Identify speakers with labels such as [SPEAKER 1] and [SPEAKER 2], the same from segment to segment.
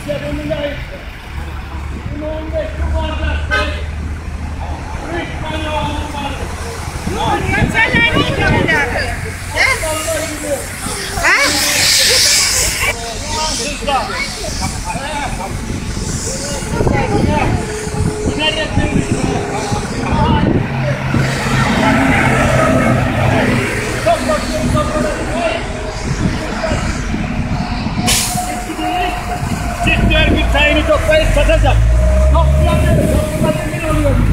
[SPEAKER 1] cebimine ayıktı. 15 bardak şey. 3 tane oğlum vardı.
[SPEAKER 2] Sen nereye gidiyorsun? Ha?
[SPEAKER 1] Kızlar. Yine getirmiş. Çok bakıyorum kafaları. Çiftli her gün çayını toplayıp satacak. Toplayamıyoruz. Toplayamıyoruz. Emin oluyoruz.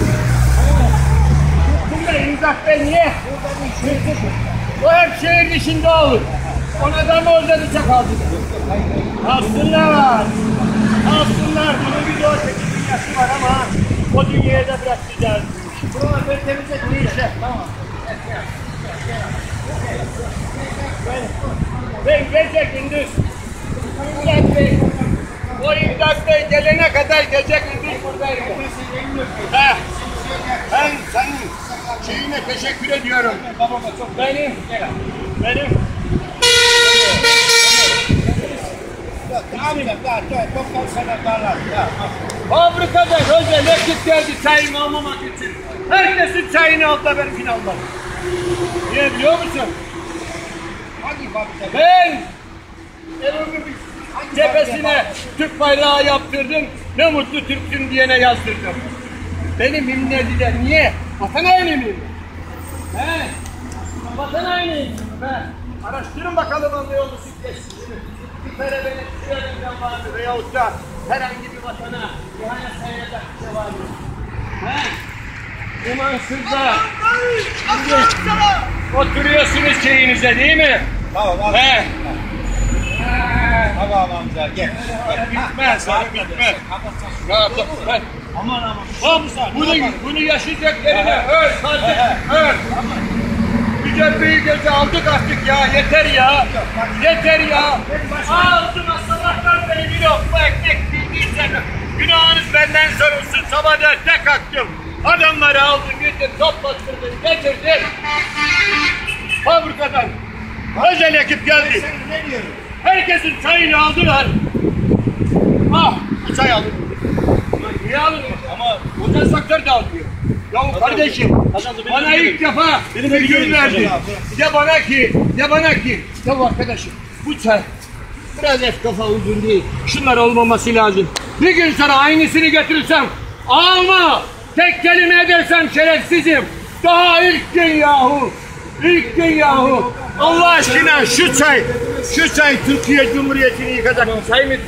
[SPEAKER 1] Bunda İmzak Bey niye? O hep şehir dışında olur. Ona da mı özellikle kaldı? Alsınlar. Alsınlar. Bunun bir doğru dünyası var ama o dünyaya da bırakacağız. Buralar böyle temizlik bir işe. Tamam. Ben gece gündüz İmdat Bey, o İmdat Bey gelene kadar gece gündüz buradayım. Ben senin şeyine teşekkür ediyorum. Benim. Fabrikada özel ekip geldi çayımı almamak için. Herkesin çayını aldı, benimkini aldı. Niye biliyor musun? Ben evimin cephesine Türk bayrağı yaptırdım. Ne mutlu Türksün diyene yazdırdım. Benim mimlediler. Niye? Vatan haini miyim? He? Vatan hainiyim ben. Araştırın bakalım anlıyor musun? Bir kere benim şöyle vardı veyahut da herhangi bir vatana ihanet sayılacak bir şey var mı? He? İmansızlar. Oturuyorsunuz şeyinize değil mi?
[SPEAKER 3] Tamam abi.
[SPEAKER 1] He?
[SPEAKER 3] Tamam amca gel.
[SPEAKER 1] Gitmez, gitmez. Ne yapacak?
[SPEAKER 3] Aman aman.
[SPEAKER 1] Hop, bunu yaşayacaklarına öl kardeşim, öl. Bir cepheyi göze aldık artık ya, yeter ya. Yeter ya. Ağzıma sabahtan beri bir lokma ekmek bildiysem günahınız benden sorulsun. Sabah dörtte kalktım. Adamları aldım, gittim, toplattırdım, getirdim. Fabrikadan özel ekip geldi.
[SPEAKER 3] Ne diyorum?
[SPEAKER 1] Herkesin çayını aldılar. Ah, bu çay aldım. Niye alın? Ama özel sektör de alıyor. Ya kardeşim, bana ilk defa bir gün verdi. De bana ki, ya arkadaşım bu çay biraz kafa uzun değil. Şunlar olmaması lazım. Bir gün sonra aynısını götürürsem alma. Tek kelime edersem şerefsizim. Daha ilk gün yahu. İlk gün yahu. Allah aşkına şu çay Türkiye Cumhuriyeti'ni yıkacak çay mı?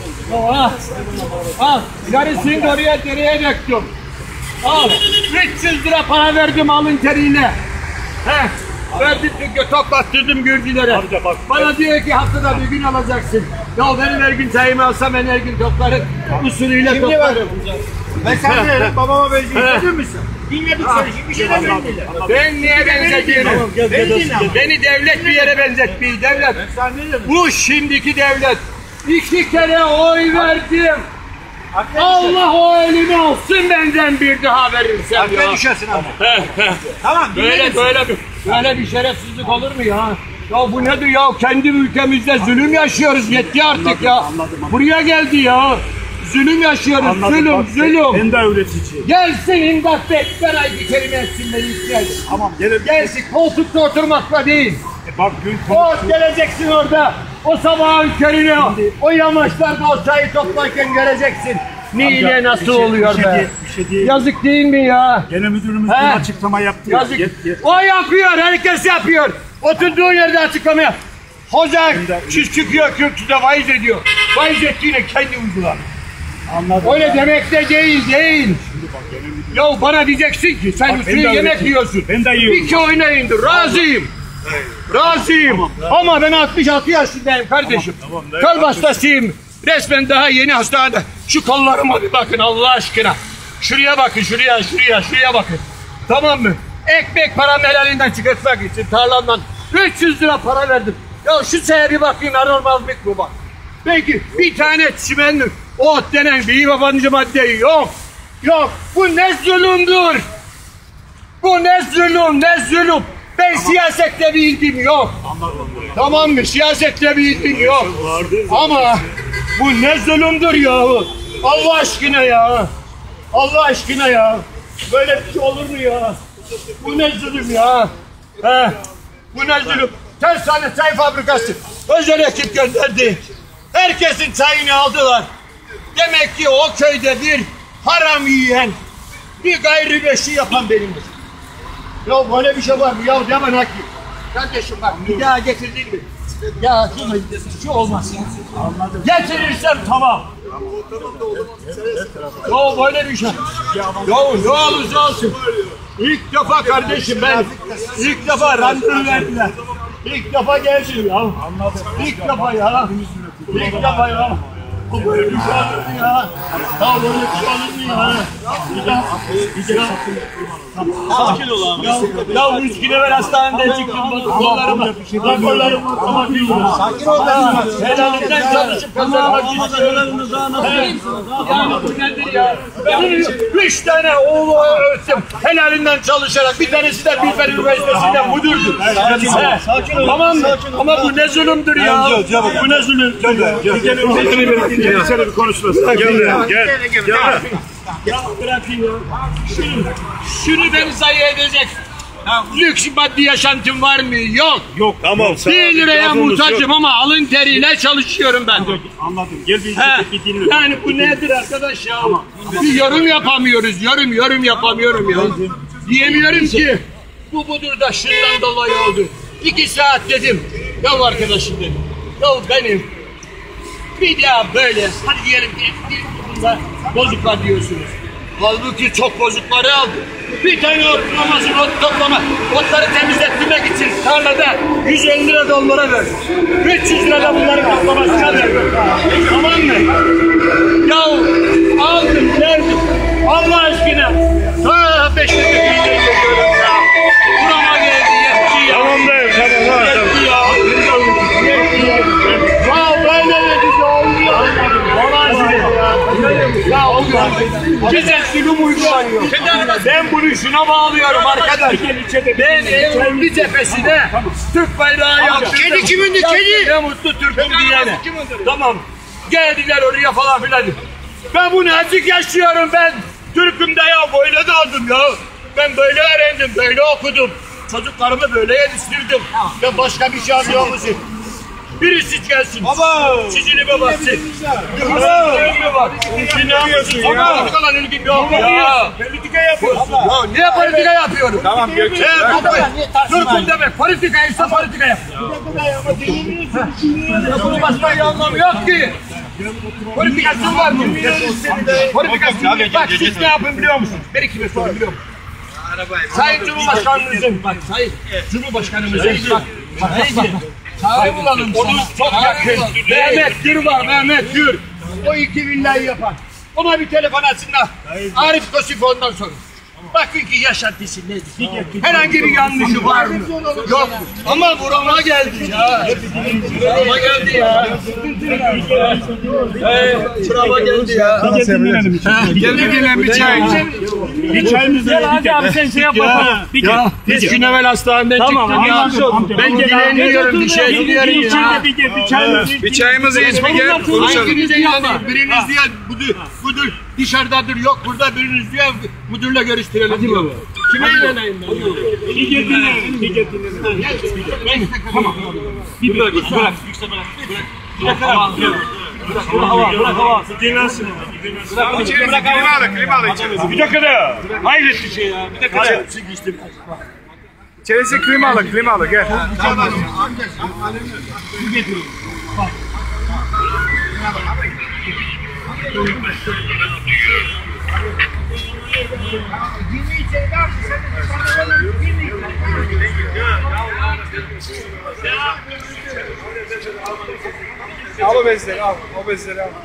[SPEAKER 1] Al. Yarısını oraya dereye döktüm. Al. 300 lira para verdim alın teriyle. He. Verdim toplattırdım Gürcülere. Bana diyor ki haftada bir gün alacaksın. Ya benim her gün çayımı alsam ben her gün toplarım. Usulüyle toplarım.
[SPEAKER 3] Ben sen de babama benziyorsun musun? Dinledik seni bir şey demediler.
[SPEAKER 1] Ben niye benzetiyorum? Beni devlet bir yere benzetmiyor. Devlet. Bu şimdiki devlet. 2 kere oy verdim. Allah o elini alsın benden bir daha verirsem ya.
[SPEAKER 3] Hakka düşersin ama. Tamam.
[SPEAKER 1] Böyle bir şerefsizlik olur mu ya? Ya bu nedir ya? Kendi ülkemizde zulüm yaşıyoruz. Yetti artık ya. Buraya geldi ya. Zulüm yaşıyoruz. Zulüm.
[SPEAKER 3] Ben de öğretici.
[SPEAKER 1] Gelsin İmdat Bey. Ben ay bir kelime etsin beni ihtiyacım.
[SPEAKER 3] Tamam gelelim.
[SPEAKER 1] Gelsin koltukta oturmakla değil.
[SPEAKER 3] Bak gün
[SPEAKER 1] Geleceksin orada. O sabahın körüne, o yamaçlarda o çayı toplarken göreceksin. Niye nasıl oluyor be?
[SPEAKER 3] Bir şey değil.
[SPEAKER 1] Yazık değil mi ya?
[SPEAKER 3] Genel müdürümüz bir açıklama yaptı.
[SPEAKER 1] Yazık. O yapıyor, herkes yapıyor. Oturduğun yerde açıklama yap. Hoca çıkıyor kürsüde vaiz ediyor. Vaiz ettiğine kendi uygula.
[SPEAKER 3] Anladım.
[SPEAKER 1] Öyle demek de değil. Ya bana diyeceksin ki sen üstüne yemek yiyorsun.
[SPEAKER 3] Ben de yiyorum.
[SPEAKER 1] 2 oynayındır, razıyım. Razıyım. Ama ben 66 yaşındayım kardeşim. Kalp hastasıyım. Resmen daha yeni hastanede. Şu kollarıma bir bakın Allah aşkına. Şuraya bakın, şuraya bakın. Tamam mı? Ekmek paramı helalinden çıkartmak için tarlamdan 300 lira para verdim. Ya şu şeye bir bakayım, anormallik bu bak. Belki bir tane çimenlik, ot denen bir yabancı madde yok. Bu ne zulümdür. Bu ne zulüm. Ben siyasette bir ilgim yok. Tamam mı? Siyasette bir ilgim yok. Ama Bu ne zulümdür yahu. Allah aşkına ya. Allah aşkına ya. Böyle bir şey olur mu ya? Bu ne zulüm ya? He? Bu ne zulüm? Tersane çay fabrikası özel ekip gönderdi. Herkesin çayını aldılar. Demek ki o köyde bir haram yiyen, bir gayrimeşru yapan benimdir. Ya böyle bir şey var mı? Ya demen Hakkı. Kardeşim bak bir daha getirdin mi? Ya şu olmaz ya. Anladım. Getirirsem tamam. Ya böyle bir şey. Ya ne olursa olsun. İlk defa kardeşim ben. İlk defa randevu verdiler. İlk defa gelsin ya. Anladım. İlk defa ya. İlk defa ya. Bu böyle bir şey olur mu ya? Ya böyle bir şey olur mu ya?
[SPEAKER 3] Sakin ol abi.
[SPEAKER 1] Ya 3 gün evvel hastaneden çıktım. Raporlarım ama bilmiyorum. Sakin ol. Helalinden çalışıp kazanmak istiyorum. Ya bu nedir ya? Ben 3 tane oğlu öğrettim. Helalinden çalışarak. Bir tanesi de Bilber Üniversitesi'nde müdürdür. Sakin ol. Tamam mı? Ama bu ne zulümdür ya? Bu ne zulüm?
[SPEAKER 3] Gel sen bir konuşmasın. Gel.
[SPEAKER 1] Ya bırakın ya. Şunu beni zayi edecek. Lüks maddi yaşantım var mı? Yok.
[SPEAKER 3] Yok. Tamam.
[SPEAKER 1] 1 liraya muhtacım ama alın teriyle çalışıyorum ben.
[SPEAKER 3] Anladım. Gel bir dinle.
[SPEAKER 1] Yani bu nedir arkadaş ya? Bir yorum yapamıyoruz. Yorum yapamıyorum ya. Diyemiyorum ki bu budur da şundan dolayı oldu. 2 saat dedim. Ya arkadaşım dedim. Ya benim bir daha böyle. Hadi diyelim ki bunda bozuk var diyorsunuz. Halbuki çok bozukları aldı. Bir tane otlamasın, ot toplama. Otları temizletmek için tarlada 150 lira dolara verdi. 300 lira da bunların toplamasına verdi. Tamam mı? Ya aldım, verdim. Allah aşkına. Ta 5 lira geliyorum ya. Burama geldi, yetti ya.
[SPEAKER 3] Tamam da tamam.
[SPEAKER 1] Yetti ya. Yetti ya. Ya böyle dedi ya. Olmuyor. Allah aşkına ya. Ya olmuyor. Güzel zulüm uygulanıyor. Ben bunu şuna bağlıyorum arkadaş. Ben evimin bir cephesine Türk bayrağı yaptırdım.
[SPEAKER 2] Kedi kimindir kedi?
[SPEAKER 1] Ne mutlu Türk'üm diyene. Tamam. Geldiler oraya falan filan. Ben bunu azıcık yaşıyorum ben. Türk'üm de ya böyle de aldım ya. Ben böyle öğrendim, böyle okudum. Çocuklarımı böyle yetiştirdim. Ben başka bir şey anlıyor musun? Birisi gelsin. Baba. Sizini mi baksın? Baba. Ne var? Ne yapıyorsun ya? Baba. İlgin yok ya. Politika yapıyorsun. Ya niye politika yapıyorum? Tamam Gökçe. Türk'üm demek. Politika ise politika yap. Bunun başka bir anlamı yok ki. Politikasyon var mı? Politikasyon. Bak siz ne yapın biliyor musunuz? Bir iki bir sorun biliyor musunuz? Sayın Cumhurbaşkanımızın, bak Sayın Cumhurbaşkanımızın, bak. Çağrı bulalım sana. Onun çok yakın. Mehmet Gür var, Mehmet Gür. O 2 villayı yapan. Ona bir telefon açsınlar. Arif Kosif ondan sonra. Bakın ki yaşantısı nedir? Herhangi bir yanlışı var mı? Yok. Ama burama geldi ya. Burama geldi ya. Burama geldi ya. Gelin bir çay.
[SPEAKER 3] Bir çayımız
[SPEAKER 4] Gel hadi abi sen şey yap bakalım.
[SPEAKER 1] Ya 3 gün evvel hastaneden çıktım ya. Ben dileniyorum bir şey diliyorum ya.
[SPEAKER 3] Bir çayımızı iç bir gel konuşalım.
[SPEAKER 1] Hanginiz yani? Biriniz diye budur dışarıdadır yok burada biriniz diye müdürle görüştürelim diyor. Kime inanayım ben?
[SPEAKER 3] Bir getirelim. Bir getirelim.
[SPEAKER 1] Tamam.
[SPEAKER 3] Bir bırak. Yüksek bırak. Bırak hava. Bırak hava. Dinlensin. Bırak hava. Klima al içeri. Bir dakika da. Hayret bir şey ya. Bir dakika da. İçerisi klima al. Gel. Al o bezleri al. O bezleri al.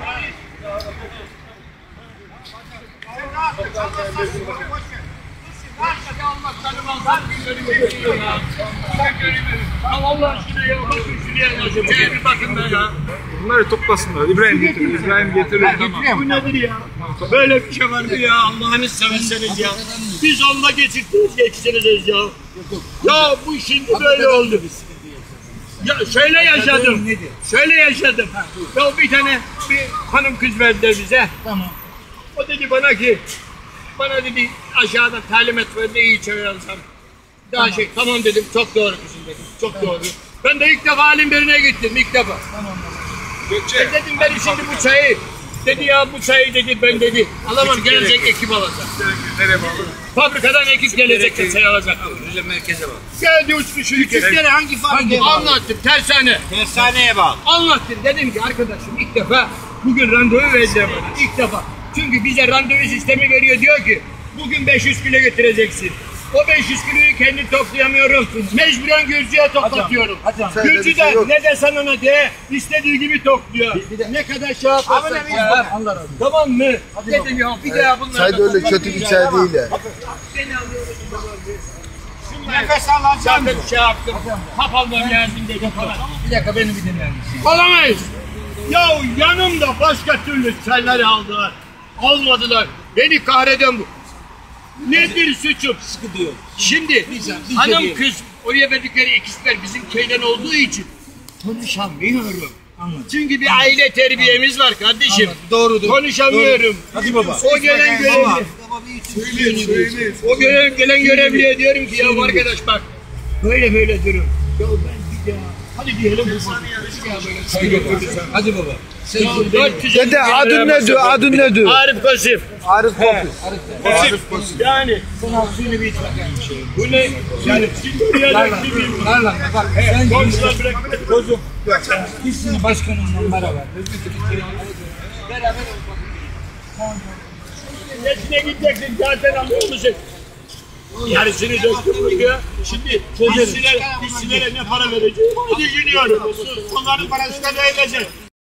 [SPEAKER 1] Allah aşkına ya bakın şuraya bir bakın da ya.
[SPEAKER 3] Bunları toplasınlar. İbrahim getiriyor.
[SPEAKER 1] Bu nedir ya? Böyle bir şey var mı ya? Allah'ını severseniz ya. Biz onunla geçirtiriz ya. Ya bu şimdi böyle oldu. Ya şöyle yaşadım. Şöyle yaşadım. Ya bir tane bir hanım kız verdiler bize.
[SPEAKER 5] Tamam.
[SPEAKER 1] O dedi bana dedi aşağıda talimat verdi iyi çevirelsem. Daha tamam dedim, çok doğru kızım dedim, çok doğru. Ben de ilk defa halim birine gittim, ilk defa.
[SPEAKER 5] Tamam.
[SPEAKER 1] Dedim ben şimdi bu çayı, dedi ya bu çayı dedi ben dedi, alamam gelecek ekip alacak.
[SPEAKER 3] Nereye bağlı?
[SPEAKER 1] Fabrikadan ekip gelecek de çay alacak.
[SPEAKER 3] Rize merkeze bağlı.
[SPEAKER 1] Geldi uçtu şirket.
[SPEAKER 5] Küçükleri hangi fabrikaya bağlı?
[SPEAKER 1] Anlattım, tersane.
[SPEAKER 5] Tersaneye bağlı.
[SPEAKER 1] Anlattım, dedim ki arkadaşım ilk defa bugün randevu verdiler bana, ilk defa. Çünkü bize randevu sistemi veriyor, diyor ki bugün 500 kilo getireceksin. O 500 kiloyu kendi toplayamıyorum. Mecburen Gürcü'ye toplatıyorum. Gürcü de ne desen ona de istediği gibi topluyor. Ne kadar şey yaparsak ya. Tamam mı? Dedim ya bir daha bunlar.
[SPEAKER 6] Çay da öyle kötü bir çay değil ya.
[SPEAKER 1] Beni alıyoruz.
[SPEAKER 5] Nefes alacağım.
[SPEAKER 1] Zaten şey yaptım. Hap almam lazım dedim falan.
[SPEAKER 5] Bir dakika beni bir dinler misin?
[SPEAKER 1] Olamayız. Ya yanımda başka türlü çayları aldılar. Almadılar. Beni kahreden bu. Nedir suçum?
[SPEAKER 5] Sıkı diyor.
[SPEAKER 1] Şimdi hanım kız oraya verdikleri ekipler bizim köyden olduğu için konuşamıyorum.
[SPEAKER 5] Anladım.
[SPEAKER 1] Çünkü bir aile terbiyemiz var kardeşim.
[SPEAKER 5] Doğrudur.
[SPEAKER 1] Konuşamıyorum.
[SPEAKER 5] Hadi baba.
[SPEAKER 1] O gelen görevli. O gelen görevliye diyorum ki ya arkadaş bak böyle durum. Ya ben bir daha hadi diyelim bu
[SPEAKER 5] Hadi baba.
[SPEAKER 6] Dede adın nedir? Adın nedir?
[SPEAKER 1] Arif Kasif.
[SPEAKER 6] Arif Kopuz.
[SPEAKER 1] Yani
[SPEAKER 5] Sen al suyunu bir iç bakayım.
[SPEAKER 1] bu ne? Yani
[SPEAKER 5] Narlan bak sen
[SPEAKER 1] komşular bırak. Kozum.
[SPEAKER 5] gitsin başkanımla beraber.
[SPEAKER 1] Nesine gideceksin zaten anlıyor musun? Yarısını döktüm buraya. Şimdi işçilere ne para vereceğim onu düşünüyorum. Onların parasını da ödeyecek.